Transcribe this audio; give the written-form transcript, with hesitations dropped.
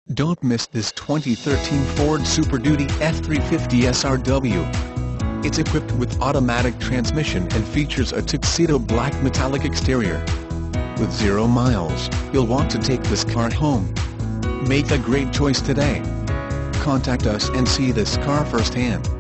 Don't miss this 2013 Ford Super Duty F-350 SRW. It's equipped with automatic transmission and features a tuxedo black metallic exterior. With 0 miles, you'll want to take this car home. Make a great choice today. Contact us and see this car firsthand.